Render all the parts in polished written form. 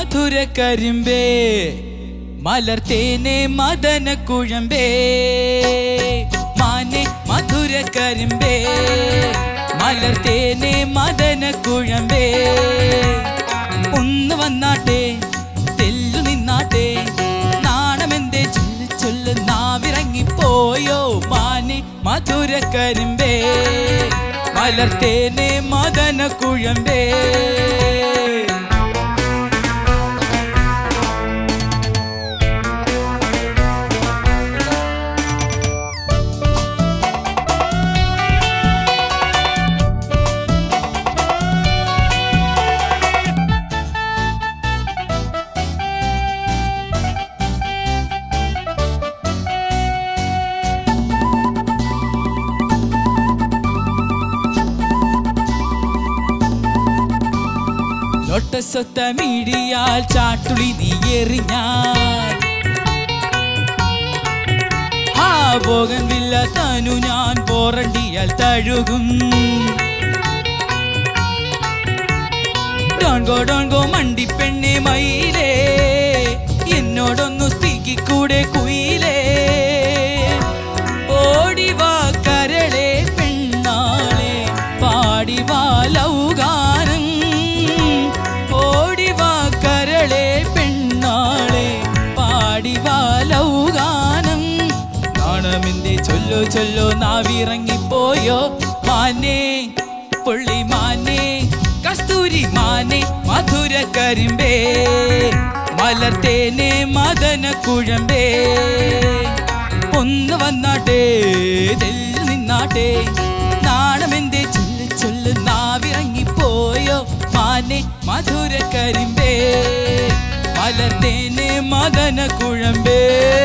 മധുര കരിമ്പേ മലർത്തേനെ മദന കുഴമ്പേ മാനെ മധുര കരിമ്പേ മലർത്തേനെ മദന കുഴമ്പേ ഒന്ന് വന്നാട്ടെ തെല്ലു നിന്നാട്ടെ നാണമെന്തേ ചൊല്ല് ചൊല്ല് നാവിറങ്ങിപ്പോയോ മാനെ മധുര കരിമ്പേ മലർത്തേനെ മദന കുഴമ്പേ ലോട്ടസൊത്തമിഴിയാൽ ചാട്ടുളി നീ എറിഞ്ഞാൽ ആ പോകൻ വില്ല തനു ഞാൻ പോറണ്ടിയാൽ തഴുകും ഡോൺഗോ മണ്ടി പെണ്ണെ മയിലേ എന്നോടൊന്നു സ്തിക്കൂടെ കുയിലേ ഓടിവാ കരളെ പെണ്ണാളെ പാടിവാ ലൗഗാനം ഓടിവാ കരളെ പെണ്ണാളെ പാടിവാ ലൗഗാനം നാണമെന്തേ ചൊല്ലോ ചൊല്ലോ നാവിറങ്ങിപ്പോയോ മാനേ പുള്ളി മാനേ കസ്തൂരി മാനേ മധുര കരിമ്പേ മലർത്തേനെ മദന കുഴമ്പേ ഒന്ന് വന്നാട്ടെ തെല്ലു നിന്നാട്ടെ നാണമെന്തേ ചൊല്ല് ചൊല്ല് നാവിറങ്ങിപ്പോയോ മാനേ മധുര കരിമ്പേ മലർത്തേനെ മദന കുഴമ്പേ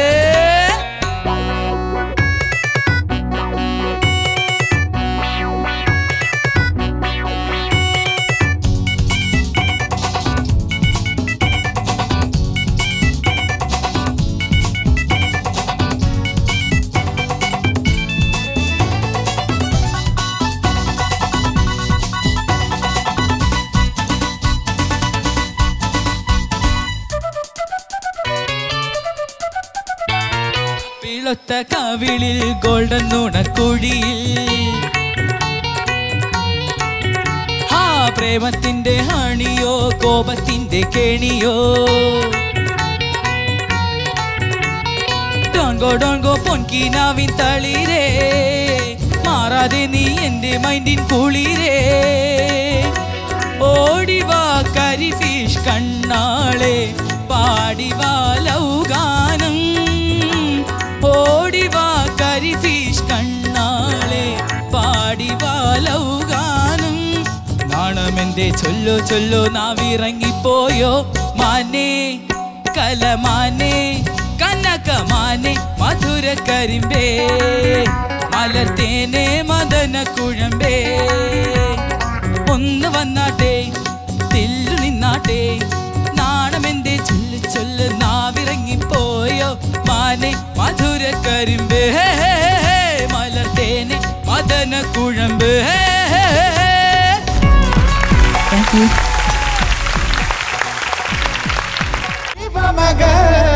ൊത്ത കവിളിൽ ഗോൾഡൻ നുണക്കുഴിയിൽ ആ പ്രേമത്തിന്റെ ഹണിയോ കോപത്തിന്റെ കെണിയോ ഡോൺഗോ പൊൻകിനാവിൻ തളിരേ മാറാതെ നീ എന്റെ മൈൻഡിൻ കുളിരേ ഓടിവാ കരി ഫിഷ് കണ്ണാളെ പാടിവാ ലൗഗാനം ഓടിവാ കരി ഫിഷ് കണ്ണാളെ പാടിവാ ലൗഗാനം നാണമെന്തേ ചൊല്ലോ ചൊല്ലോ നാവിറങ്ങിപ്പോയോ മാനേ കലമാനേ കനകമാനേ മധുര കരിമ്പേ മലർത്തേനെ മദന കുഴമ്പേ ഒന്ന് വന്നാട്ടെ തെല്ലു നിന്നാട്ടെ നാണമെന്തേ ചൊല്ല് ചൊല്ല് നാവിറങ്ങിപ്പോയോ മാനേ മധുര കരിമ്പേ മലർത്തേനെ മദന കുഴമ്പേ Mama girl